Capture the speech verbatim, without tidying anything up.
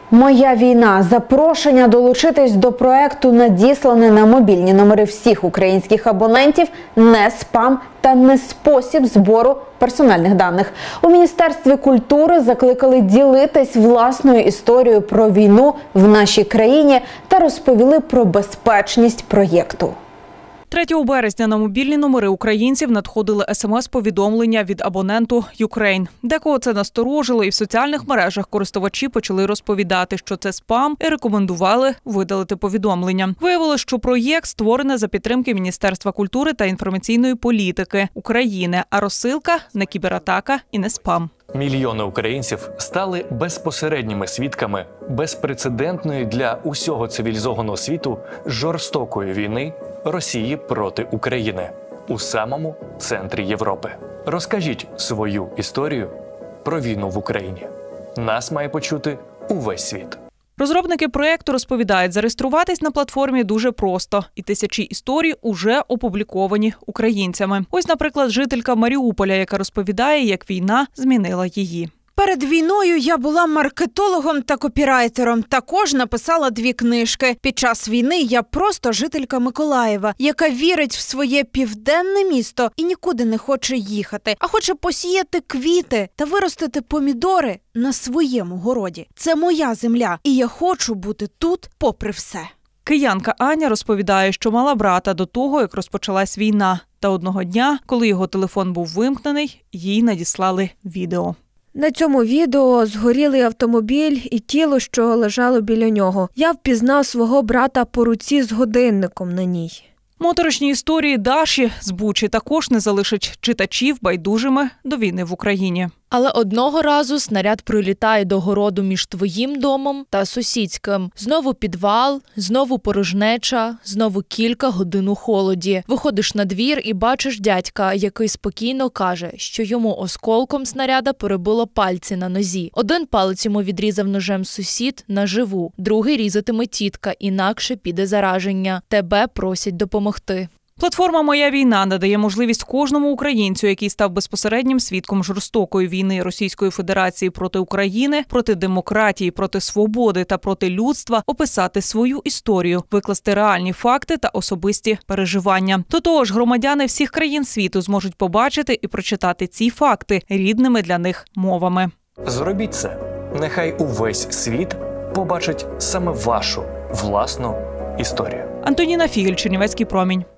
Моя війна. Запрошення долучитись до проекту надіслане на мобільні номери всіх українських абонентів, не спам та не спосіб збору персональних даних. У Міністерстві культури закликали ділитись власною історією про війну в нашій країні та розповіли про безпечність проєкту. третього березня на мобільні номери українців надходили смс-повідомлення від абоненту Ukraine. Декого це насторожило, і в соціальних мережах користувачі почали розповідати, що це спам, і рекомендували видалити повідомлення. Виявилось, що проєкт створений за підтримки Міністерства культури та інформаційної політики України, а розсилка – не кібератака і не спам. Мільйони українців стали безпосередніми свідками безпрецедентної для усього цивілізованого світу жорстокої війни Росії проти України у самому центрі Європи. Розкажіть свою історію про війну в Україні. Нас має почути увесь світ. Розробники проєкту розповідають, зареєструватись на платформі дуже просто. І тисячі історій уже опубліковані українцями. Ось, наприклад, жителька Маріуполя, яка розповідає, як війна змінила її. Перед війною я була маркетологом та копірайтером. Також написала дві книжки. Під час війни я просто жителька Миколаєва, яка вірить в своє південне місто і нікуди не хоче їхати, а хоче посіяти квіти та виростити помідори на своєму городі. Це моя земля, і я хочу бути тут попри все. Киянка Аня розповідає, що мала брата до того, як розпочалась війна. Та одного дня, коли його телефон був вимкнений, їй надіслали відео. На цьому відео згорілий автомобіль і тіло, що лежало біля нього. Я впізнав свого брата по руці з годинником на ній. Моторошні історії Даші з Бучі також не залишать читачів байдужими до війни в Україні. Але одного разу снаряд прилітає до городу між твоїм домом та сусідським. Знову підвал, знову порожнеча, знову кілька годин у холоді. Виходиш на двір і бачиш дядька, який спокійно каже, що йому осколком снаряда перебило пальці на нозі. Один палець йому відрізав ножем сусід наживу, другий різатиме тітка, інакше піде зараження. Тебе просять допомогти. Платформа «Моя війна» надає можливість кожному українцю, який став безпосереднім свідком жорстокої війни Російської Федерації проти України, проти демократії, проти свободи та проти людства, описати свою історію, викласти реальні факти та особисті переживання. До того ж, громадяни всіх країн світу зможуть побачити і прочитати ці факти рідними для них мовами. Зробіть це. Нехай увесь світ побачить саме вашу власну історію. Антоніна Фігель, Чернівецький промінь.